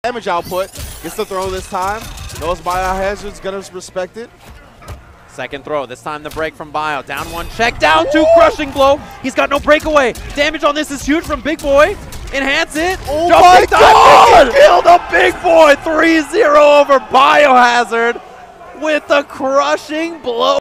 damage output. Gets the throw this time. Knows Biohazard's gonna respect it. Second throw, this time the break from Bio. Down one, check, down two, crushing blow. He's got no breakaway. Damage on this is huge from Big Boy. Enhance it. Oh Jumping my time, God! He killed a Big Boy. 3-0 over Biohazard with the crushing blow.